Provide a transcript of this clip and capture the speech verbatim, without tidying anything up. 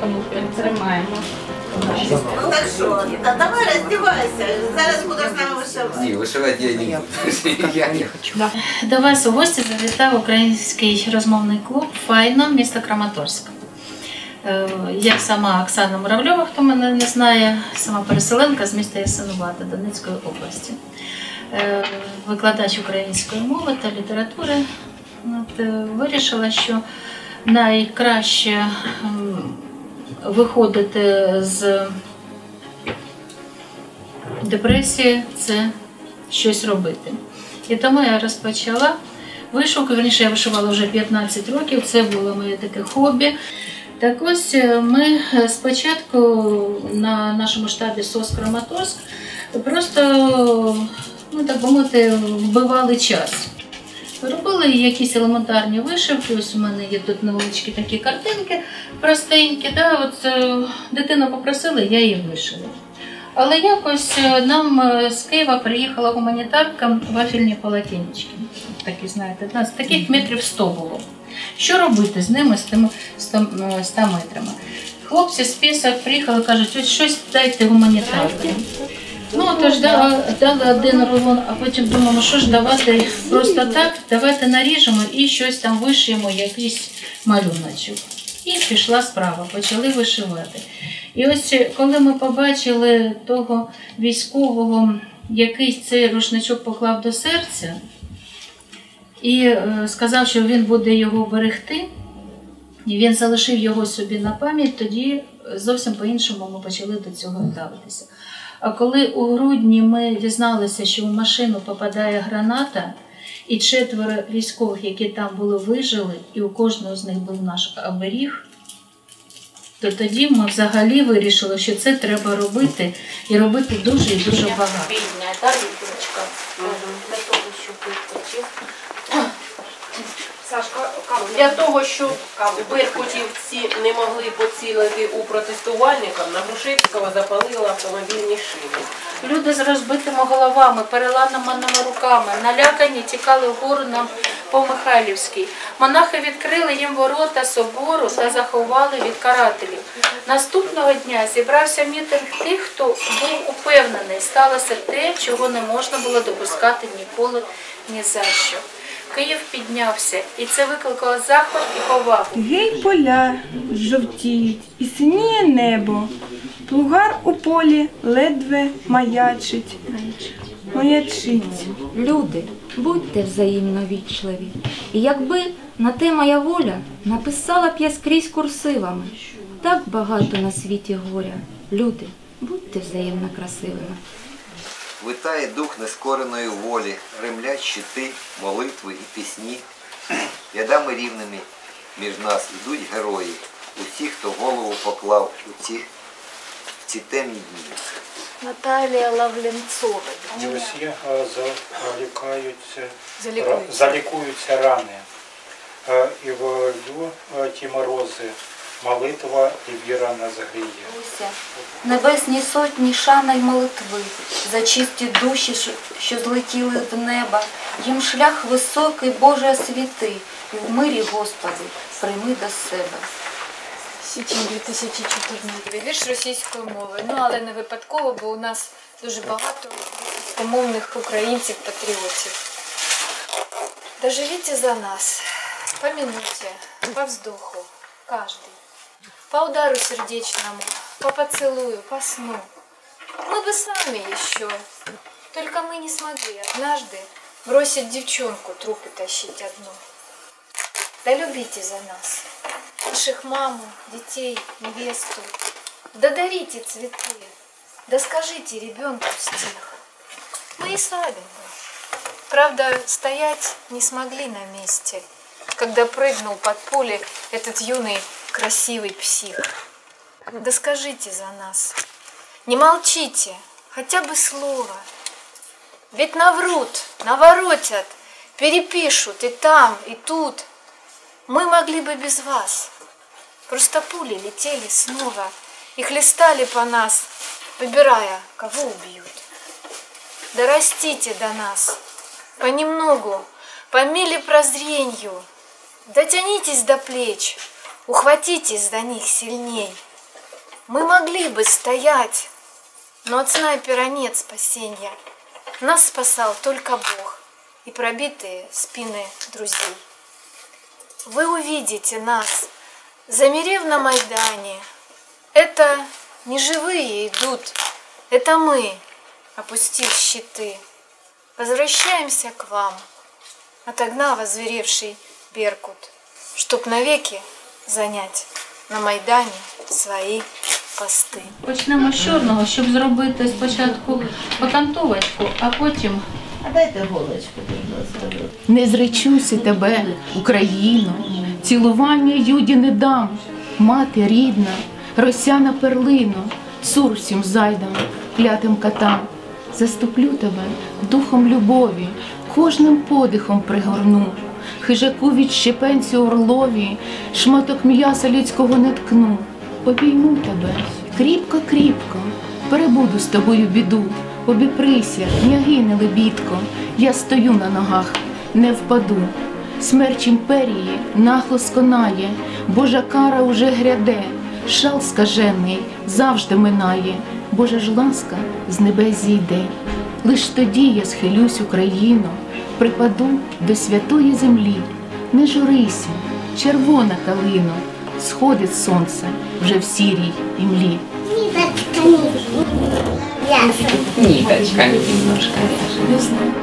кому тримаємо. Ну так що, та давай роздівайся, зараз будеш з нами вишивати. Ні, вишивати я не буду. Я не хочу. До вас у гості завітав український розмовний клуб «Файно», місто Краматорськ. Я сама Оксана Муравльова, хто мене не знає, сама переселенка з міста Ясинувата Донецької області. Викладач української мови та літератури. От, вирішила, що найкраще виходити з депресії – це щось робити. І тому я розпочала вишивку, вірніше я вишивала вже п'ятнадцять років, це було моє таке хобі. Так ось ми спочатку на нашому штабі СОС Краматорськ просто, ну так би мовити, вбивали час. Робили якісь елементарні вишивки, ось у мене є тут невеличкі такі картинки простенькі, да, от дитина попросила, я її вишила. Але якось нам з Києва приїхала гуманітарка, вафельні полотенечки, такі, знаєте, з таких метрів сто було. Що робити з ними, з тими ста метрами? Хлопці з Пісок приїхали, кажуть, ось щось дайте гуманітарку. Ну, тож дали, дали один рулон, а потім думаємо, що ж давати просто так, давайте наріжемо і щось там вишиємо, якийсь малюночок. І пішла справа, почали вишивати. І ось коли ми побачили того військового, який цей рушничок поклав до серця, і сказав, що він буде його берегти, і він залишив його собі на пам'ять, тоді зовсім по-іншому ми почали до цього ставитися. А коли у грудні ми дізналися, що в машину попадає граната, і четверо військових, які там були, вижили, і у кожного з них був наш оберіг, то тоді ми взагалі вирішили, що це треба робити, і робити дуже і дуже багато. Бідна, так, дівчинка? Для того, щоб випустити. Сашка, для того, щоб беркутівці не могли поцілити у протестувальників, на Грушевського запалили автомобільні шини. Люди з розбитими головами, переламаними руками, налякані, тікали вгору нам по Михайлівській. Монахи відкрили їм ворота собору та заховали від карателів. Наступного дня зібрався мітинг тих, хто був упевнений, сталося те, чого не можна було допускати ніколи, ні за що. Київ піднявся, і це викликало захват і повагу. Гей поля жовтіють, і синіє небо. Плугар у полі ледве маячить. Маячить. Люди, будьте взаємно вічливі. І якби на те моя воля написала б я скрізь курсивами. Так багато на світі горя. Люди, будьте взаємно красивими. Витає дух нескореної волі, ремлять щити, молитви і пісні. Рядами рівними між нас ідуть герої, усі, хто голову поклав у ці, в ці темні дні. Наталія Лавленцова. Усі залікаються, залікуються рани. І в льду ті морози, молитва і віра не загріє. Небесні сотні шана й молитви, за чисті душі, що злетіли в неба, їм шлях високий, Боже, освіти, і в мирі, Господи, прийми до себе. Січень дві тисячі чотирнадцятий. Вірш російською мовою, ну але не випадково, бо у нас дуже багато російськомовних українців-патріотів. Доживите за нас, по минуте, по вздоху, каждый. По удару сердечному, по поцелую, по сну. Мы бы сами еще, только мы не смогли однажды бросить девчонку, трупы тащить одну. Да любите за нас, наших маму, детей, невесту. Да дарите цветы, да скажите ребенку стих. Мы и сами, правда, стоять не смогли на месте, когда прыгнул под пули этот юный красивый псих. Да скажите за нас, не молчите, хотя бы слово. Ведь наврут, наворотят, перепишут и там, и тут. Мы могли бы без вас. Просто пули летели снова и хлестали по нас, выбирая, кого убьют. Да растите до нас, понемногу, по миле прозренью. Дотянитесь до плеч, ухватитесь за них сильней. Мы могли бы стоять, но от снайпера нет спасения. Нас спасал только Бог и пробитые спины друзей. Вы увидите нас, замерев на Майдане. Это не живые идут, это мы, опустив щиты, возвращаемся к вам, отогнав озверевший Беркут, чтоб навеки занять на Майдані свої пости. Почнемо з чорного, щоб зробити спочатку окантовочку, а потім... А дайте голочку, будь ласка. Не зречуся тебе, Україно, цілування юді не дам, мати рідна, росяна перлино, цур всім зайдам, клятим катам. Заступлю тебе духом любові, кожним подихом пригорну, хижаку від щепенцю орлові, шматок м'яса людського не ткну. Обійму тебе кріпко-кріпко, перебуду з тобою біду, обіприся, княгине лебідко, я стою на ногах, не впаду. Смерч імперії нахло сконає, Божа кара уже гряде, шал скажений завжди минає, Божа ж ласка з небес зійде. Лиш тоді я схилюсь, Україно, припаду до святої землі. Не журися, червона калино, сходить сонце вже в сірій імлі. Ниточками. Ниточками немножко.